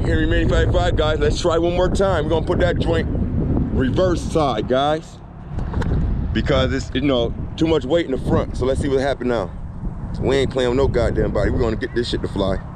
Henry Manny 55, guys. Let's try one more time. We're gonna put that joint reverse side, guys, because it's, you know, too much weight in the front. So let's see what happens now. So we ain't playing with no goddamn body. We're gonna get this shit to fly.